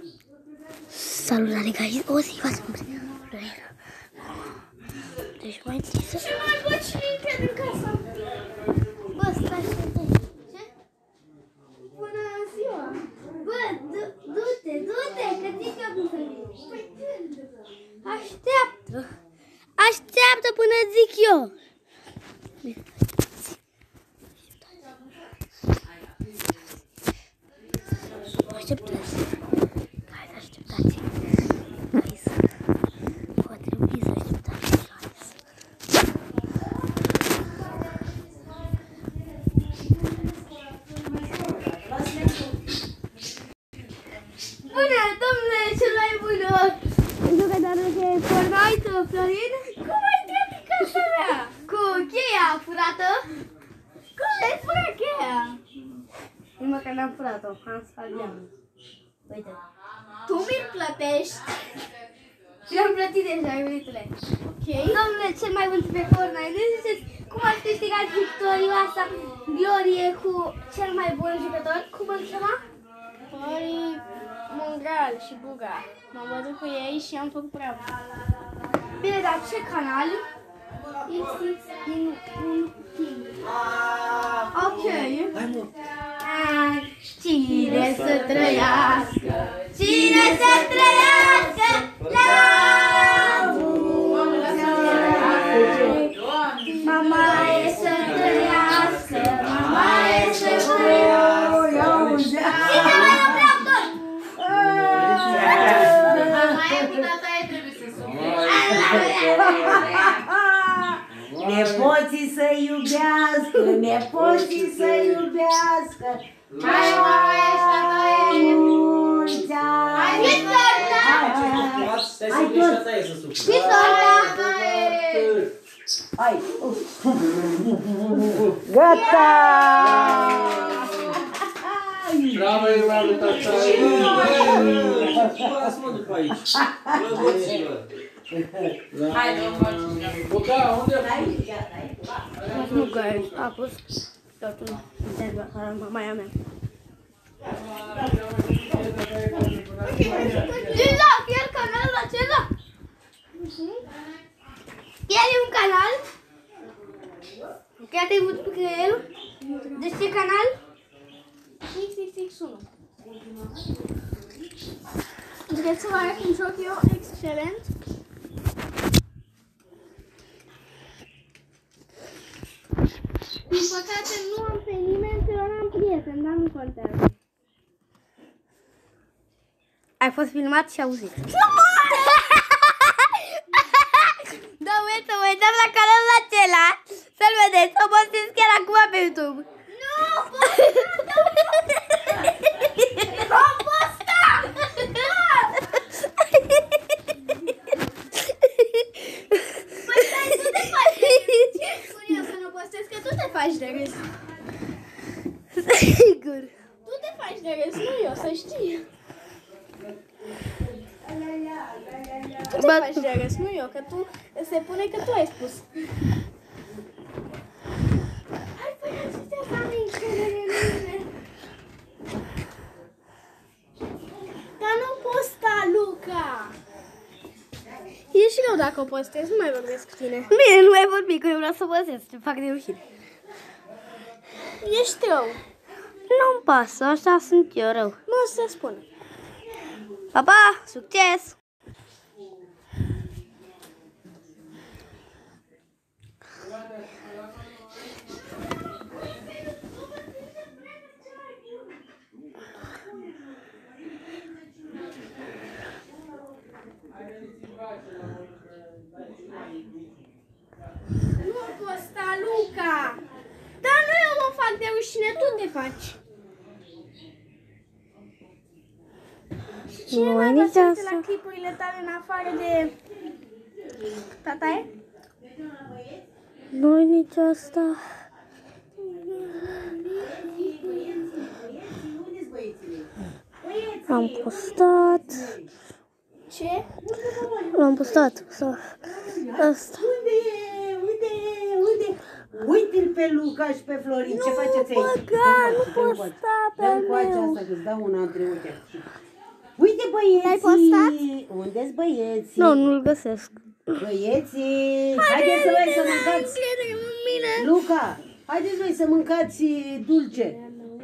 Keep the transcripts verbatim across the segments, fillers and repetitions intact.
Salutare, guys! O zi, v-ați împlinit. Deci mai întâi să... Ce mai bă, cine intră din casa? Bă, stai și te... Ce? Bună ziua! Bă, du-te, du-te, că zic eu cum să vii. Păi când? Așteaptă! Așteaptă până zic eu! Așteptați! Hai să așteptați! Hai să... Va trebui să așteptați! Bună, domnule, cel mai bună! Jucătorul de Fortnite, Florin? Cum ai intrat în casa mea? Cu cheia furată? Cum ai furat cheia? Nu mă că n-am furat-o, am spalgeam. Uite. Tu mi-l plătești? Și am plătit deja, iubitule. Ok. Domnule, cel mai bun pe Fortnite, ne ziceți cum ați câștigat victoria asta, glorie cu cel mai bun jucător? Cum îl chema? Păi, Mongal și Buga. M-am bătut cu ei și am făcut prea bun. Bine, dar ce canal? X X din un team. Ok. Hai mă! Cine să trăiască? Cine să trăiască? La mulți ani! Mama e să trăiască, mama e să trăiască. Cine mai nu vreau tot? Mama e cu tata e trebuie să sufle. Nepoții să iubească, nepoții să iubească. Hai, mama e și tata e. Mulți ani! Hai, fi torta! Stai să vii și asta e să sufli. Fi torta! Hai! Gata! Bravo, bravo, tata! Lasă-mă după aici. Bă, băților! Hai, domnul! Buca, unde ai? Nu că a fost totul interviu la mamaia mea. Liza, iar canalul acela? El e un canal? Chiar te-ai văzut pe el? De ce canal? X X X unu. Vreți să vă arăt cum joc eu? Excelent! Din păcate nu am pe nimeni, că eu n-am prieten, dar nu contează. Ai fost filmat și auzit. Da, uite, să vă uităm la canalul acela, să-l vedeți, o postez chiar acum pe YouTube. Nu! Am postat! Păi stai, tu te faci de râs. Ce spun eu să nu postez? Că tu te faci de râs. Sigur. Tu te faci de râs, nu eu, să știi. Tu te faci de râs, nu eu, că tu, se pune că tu ai spus. Hai, păi, acestea să am încredere în mine. Dar nu posta, Luca! E și rău dacă o postez, nu mai vorbesc cu tine. Bine, nu mai vorbi, că eu vreau să postez, te fac de rușine. Ești rău. Nu-mi pasă, așa sunt eu rău. Nu o să spun. Pa, pa, succes! Nu posta, Luca! Dar nu eu mă fac de rușine, tu te faci. Cine Nu, mai nici vă să uite asta. la clipurile tale în afară de tataie? Nu nici asta. Am postat. Ce? L-am postat. Asta. Unde e? Uite, uite! Uite-l pe Luca și pe Florin, ce faceți aici? Băga, nu posta pe Dă-mi coace meu. asta, că-ți dau una între uite. Uite, băi, băieții? L-ai postat? Unde-s băieții? Nu, nu-l găsesc. Băieții, haideți să voi să mâncați. Luca, haideți voi să mâncați dulce.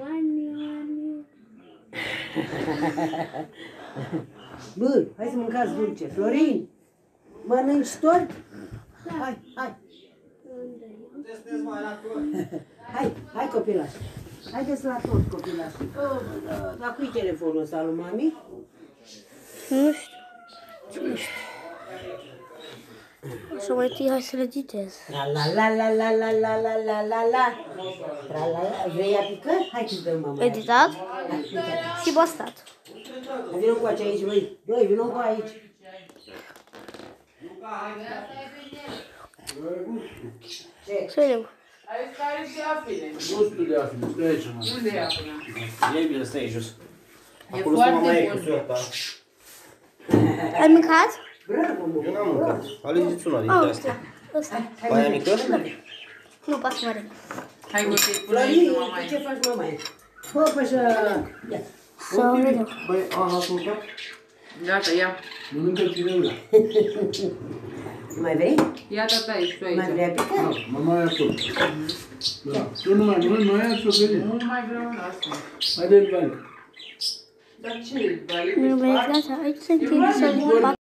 Bă, hai să mâncați dulce. Florin, mănânci tort? Hai, hai. Hai, hai copilași. Haideți la tort, copilași. Oh, da, dar cui telefonul ăsta lui mami? Nu știu. Nu știu. Să mai întâi, hai să le editez. La la la la la la la la la la la. La la la. Vrei apică? Hai că-ți dăm mama. Editat Hai, uite. și postat. Vino cu aici, aici, băi. Băi, vino cu aici. Să vedem. Aici care și afine. Nu știu de afine, stai aici, mă. Unde e afine? E bine, stai jos. E Acolo stă mama foarte ei cu bun. sorta. Ai mâncat? Bravo, mă. Eu n-am mâncat. Alegeți una Oh, dintre ăsta. astea. Ăsta. Aia mică? Nu, pas mare. Hai cu te pune aici, Florin, mama. tu ce faci, mama? Hop, așa. Ia. Să vedem. Băi, a, n-ați mâncat? Gata, ia. Mănâncă cireula. Mai vrei? Ia tata aici, tu Mai vrei aici. apică? Mama aia tot. Da. Tu nu mai mănânci, noi aia ți-o ferit. Nu mai vreau la asta. Haide-l bani. Dar ce? Dar e Nu, băieți, gata. Aici se întinde să-l